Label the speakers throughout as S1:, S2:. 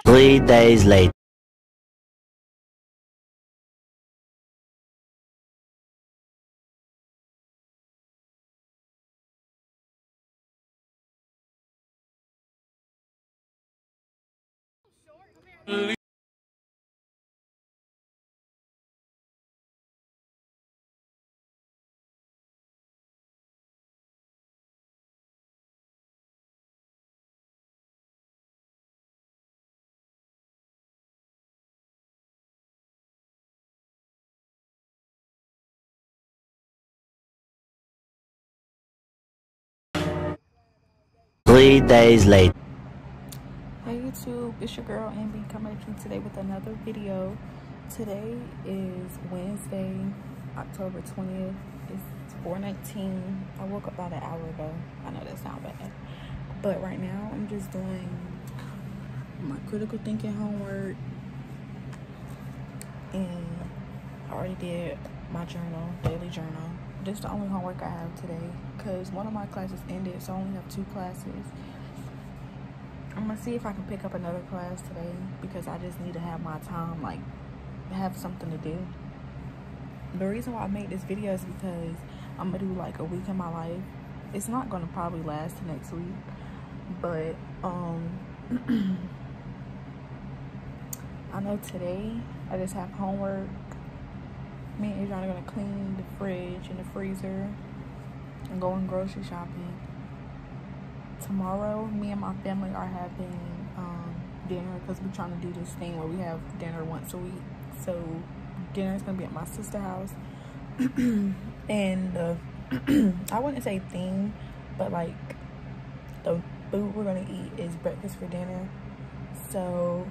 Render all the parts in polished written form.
S1: 3 days later. 3 days later.
S2: Hey YouTube, it's your girl Ambi coming at you today with another video. Today is Wednesday, October 20th. It's 4:19. I woke up about an hour ago. I know that's not bad. But right now I'm just doing my critical thinking homework. And I already did my journal, daily journal. This is the only homework I have today because one of my classes ended, so I only have 2 classes. I'm gonna see if I can pick up another class today because I just need to have my time, like have something to do. The reason why I made this video is because I'm gonna do like a week in my life. It's not gonna probably last to next week, but I know today I just have homework. Me and Adrian are gonna clean the fridge and the freezer and going grocery shopping. Tomorrow, me and my family are having dinner because we're trying to do this thing where we have dinner once a week. So dinner is gonna be at my sister's house, and I wouldn't say theme, but like the food we're gonna eat is breakfast for dinner. So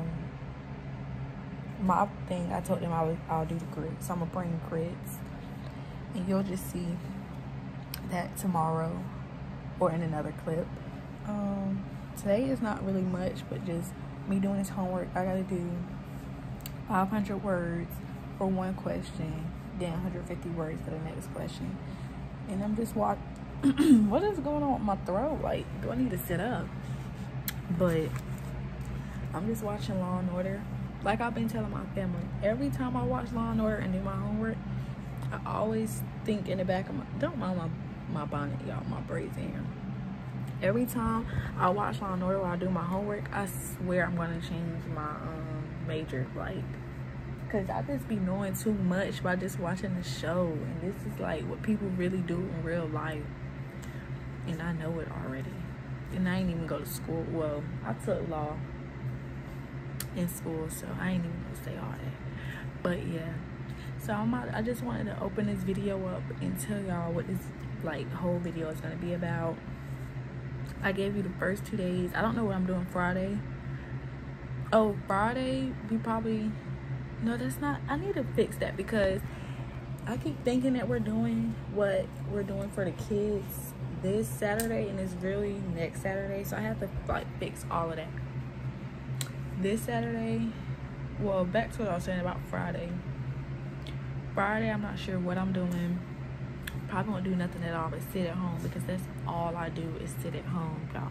S2: my thing, I told them I'll do the grits. So I'm gonna bring grits, and you'll just see that tomorrow or in another clip. Today is not really much, but just me doing this homework. I gotta do 500 words for one question, then 150 words for the next question. And I'm just what is going on with my throat? Like, do I need to sit up? But I'm just watching Law and Order. Like I've been telling my family, every time I watch Law and Order and do my homework, I always think in the back of my, don't mind my bonnet, y'all, my braids in here. Every time I watch Law and Order while I do my homework, I swear I'm gonna change my major, like, cause I just be knowing too much by just watching the show, and this is like what people really do in real life, and I know it already. And I ain't even go to school. Well, I took law in school, so I ain't even gonna say all that. But yeah, so I just wanted to open this video up and tell y'all what this like whole video is gonna be about. I gave you the first 2 days. I don't know what I'm doing Friday. Oh, Friday we probably, no, that's not, I need to fix that because I keep thinking that we're doing what we're doing for the kids this Saturday, and it's really next Saturday, so I have to like fix all of that. This Saturday, well, back to what I was saying about Friday. Friday, I'm not sure what I'm doing. Probably won't do nothing at all but sit at home because that's all I do is sit at home, y'all.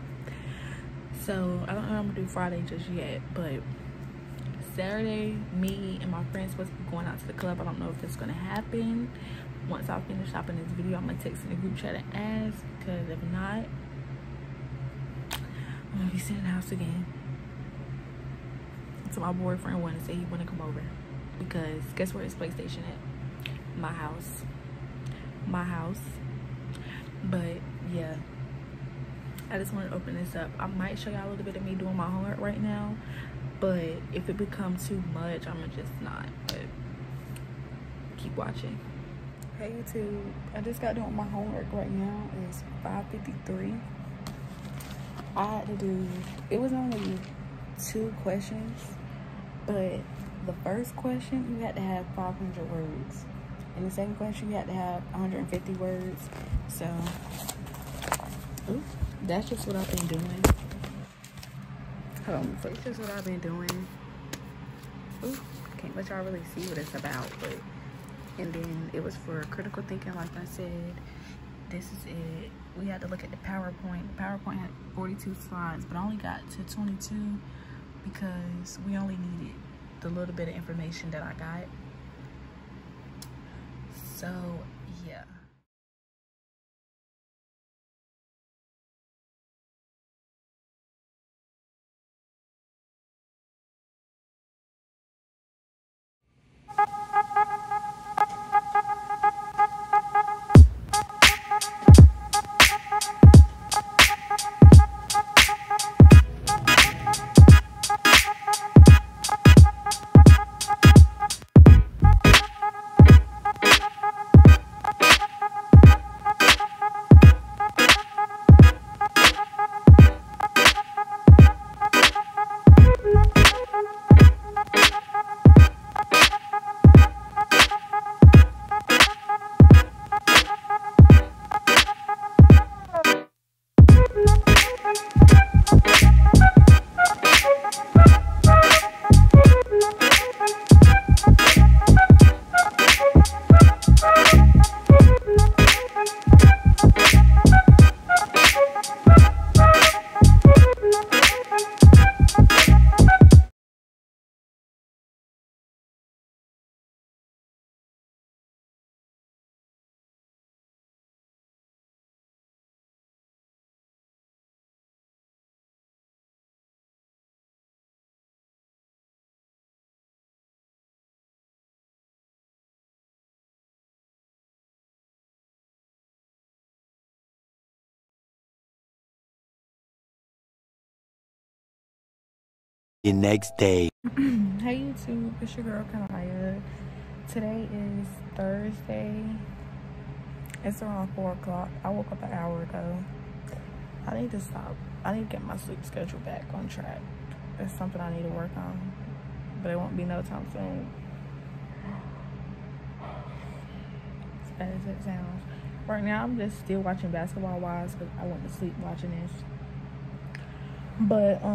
S2: So I don't know what I'm gonna do Friday just yet, but Saturday, me and my friends supposed to be going out to the club. I don't know if that's gonna happen. Once I finish stopping this video, I'm gonna text in the group chat and ask, because if not, I'm gonna be sitting in the house again. So my boyfriend wanted to say he wanna come over because guess where his PlayStation at? My house. But yeah, I just want to open this up. I might show y'all a little bit of me doing my homework right now, but if it becomes too much, I'm gonna just not. But keep watching. Hey YouTube, I just got done with my homework. Right now it's 5:53. I had to do, it was only 2 questions, but the first question you had to have 500 words. In the second question, you had to have 150 words. So, ooh, that's just what I've been doing. Hold on, so it's just what I've been doing. Ooh, can't let y'all really see what it's about, but, and then it was for critical thinking, like I said. This is it. We had to look at the PowerPoint. The PowerPoint had 42 slides, but I only got to 22 because we only needed the little bit of information that I got. So yeah.
S1: The next day.
S2: Hey YouTube, it's your girl Kanaya. Today is Thursday. It's around 4 o'clock. I woke up an hour ago. I need to stop. I need to get my sleep schedule back on track. It's something I need to work on, but it won't be no time soon. As bad as it sounds. Right now, I'm just still watching Basketball Wives because I went to sleep watching this. But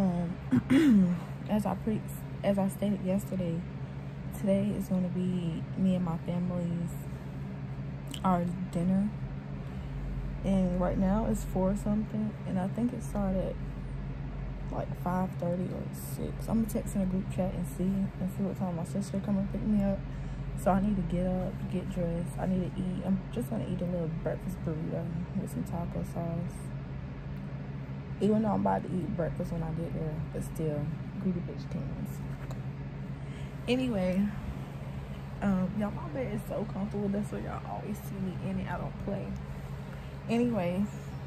S2: as I stated yesterday, today is going to be me and my family's our dinner, and right now it's 4 something, and I think it started like 5:30 or 6. I'm gonna text in a group chat and see what time my sister come and pick me up. So I need to get up, get dressed. I need to eat. I'm just gonna eat a little breakfast burrito with some taco sauce. Even though I'm about to eat breakfast when I get there, but still, greedy bitch things. Anyway, y'all, my bed is so comfortable. That's why y'all always see me in it. I don't play. Anyway,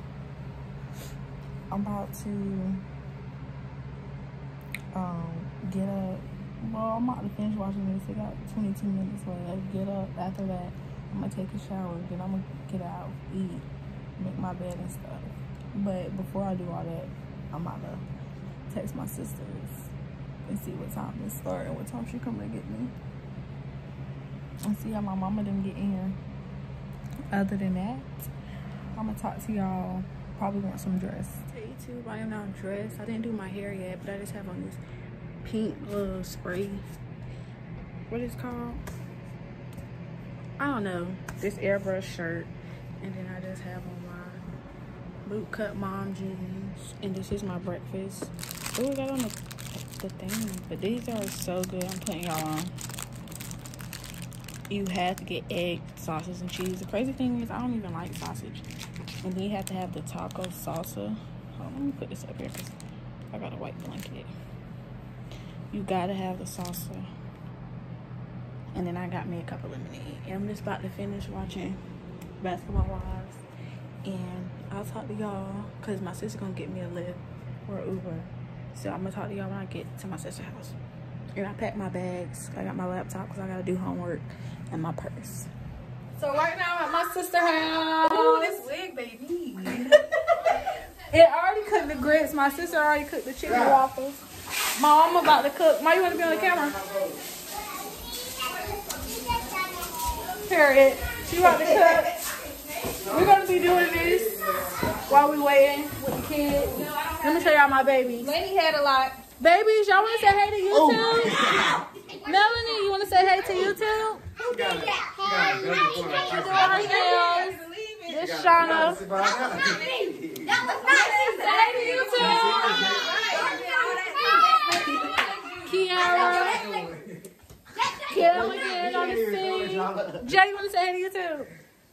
S2: I'm about to get up. Well, I'm about to finish watching this. I got 22 minutes left. Get up. After that, I'm gonna take a shower. Then I'm gonna get out, eat, make my bed and stuff. But before I do all that, I'm about to text my sisters and see what time it starts and what time she coming to get me. And see how my mama didn't get in here. Other than that, I'm gonna talk to y'all. Probably want some dress. Hey YouTube, I am now dressed. I didn't do my hair yet, but I just have on this pink little spray. What is it called? I don't know. This airbrush shirt, and then I just have on my boot cut mom jeans, and this is my breakfast. Oh, I got on the thing, but these are so good. I'm putting y'all on. You have to get egg, sausage, and cheese. The crazy thing is I don't even like sausage, and then you have to have the taco salsa. Hold on, let me put this up here because I got a white blanket. You gotta have the salsa, and then I got me a cup of lemonade, and I'm just about to finish watching Basketball Wives. And I'll talk to y'all because my sister gonna get me a Lyft or Uber. So I'm gonna talk to y'all when I get to my sister's house. And I packed my bags. I got my laptop because I gotta do homework, and my purse. So right now I'm at my sister's house. Ooh, this wig, baby. It already cooked the grits. My sister already cooked the chicken waffles. My mama about to cook. Ma, you wanna be on the camera? Period. She about to cook. We're gonna be doing this while we waiting with the kids. Let me show y'all my babies. Lenny had a lot. Babies, y'all wanna say hey to YouTube? Oh. Melanie, you wanna say hey to YouTube? This Shauna. Hey to YouTube. Jay, you want to say hey to YouTube?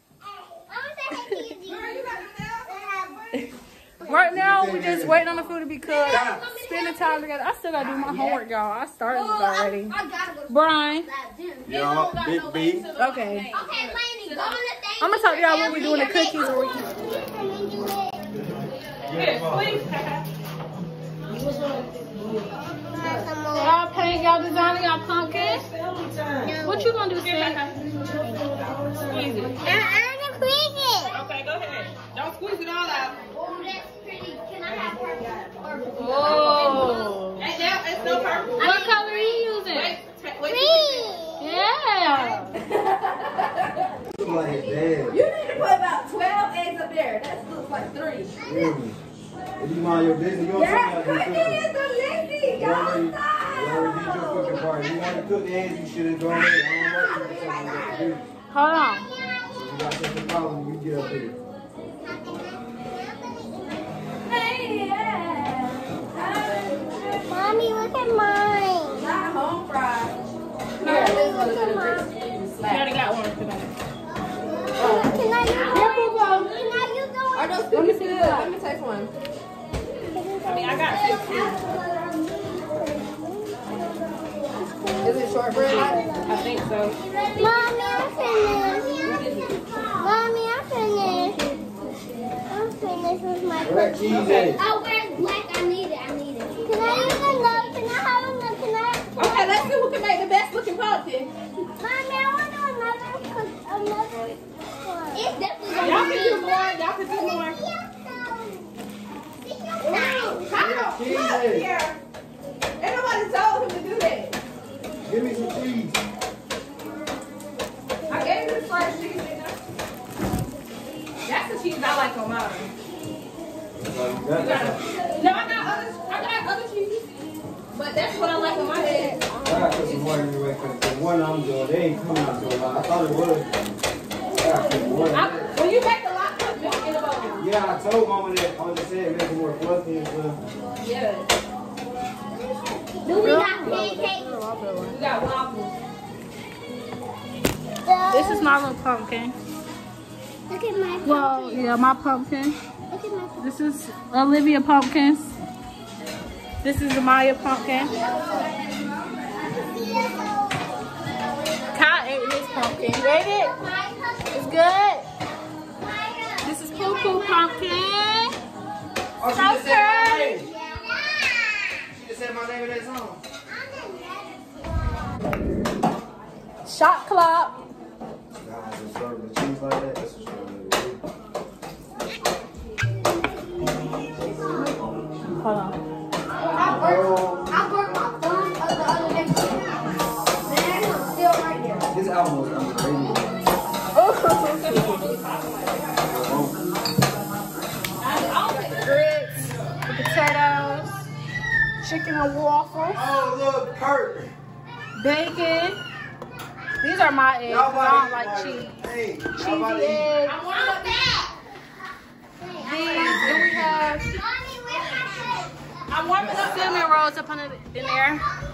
S2: Right now, we're just waiting on the food to be cooked. Spending time together. I still got to do my homework, y'all. I started this already. Brian.
S1: Yo, Big B.
S2: Okay. I'm going to talk to y'all when we're doing the cookies. Y'all paint, y'all designing y'all pumpkin? What you gonna do, Sid? Squeeze it. I'm gonna squeeze it. Okay, go ahead. Don't squeeze it all out. Oh, that's pretty. Can I have purple? Oh. It's no purple. What color are you using? Green. Yeah.
S3: You need to put about 12 eggs up there. That looks like 3.
S4: If you mind your business, you don't
S3: Yeah, cooking is delicious. Y'all stop.
S4: You already did your cooking part. If you want to cook the eggs, you should have gone there. I don't want you to
S2: Hold on.
S4: you got such a problem, you get up here.
S5: Mommy, look at mine.
S3: Not home fried.
S5: Mommy, look at mine.
S2: I already got one today.
S5: Can I use one? Can I use one?
S3: Are those cookies good? Let me taste one.
S2: I mean, I got 15.
S3: Is it shortbread?
S2: I think so.
S5: Mommy, I'm finished. Mommy, I'm finished. I'm finished with my
S4: Black cheese eggs.
S5: Oh, where's black? I need it. Can I use another? Can I have another?
S3: Okay, let's see who can make the best looking pumpkin.
S5: Mommy, I want another one. It's definitely
S2: Y'all can do more. Y'all can do more.
S3: How? Look here. Ain't nobody told him to do that.
S4: Give me some cheese.
S3: I gave you the first cheese, nigga. That's the cheese I like on mine. No, I got other cheese. But that's what I like on my head.
S4: I got to put some more in the way because the one I'm doing, they ain't coming out so loud. I thought it was.
S3: When you make a lot, put milk in the bowl.
S4: Yeah, I told Mama that on the set, make it more fluffy and stuff.
S3: Yeah.
S5: Do we got pancakes?
S3: We got waffles.
S2: This is my little pumpkin.
S5: Look at my pumpkin.
S2: Well, yeah, my pumpkin.
S5: Look at my pumpkin.
S2: This is Olivia Pumpkins. This is Amaya Pumpkin. Kyle ate his pumpkin. You ate it? It's good. This is Poo Poo Pumpkin.
S4: Oh, she just said my name. She just said my name in that song.
S2: Shot clock.
S4: Guys, just serving the cheese like that. That's what
S2: Hold on.
S5: I burnt my thumb on the other next to it. Man, it's still right here.
S4: This album was underrated.
S2: Grits, the potatoes, chicken and waffles,
S4: Oh, look, Kurt.
S2: bacon. These are my eggs.
S4: Y'all
S2: I don't like cheese.
S4: Hey,
S2: Cheesy eggs. These. Then we have
S5: Mommy, where's my food?
S2: cinnamon rolls up in there.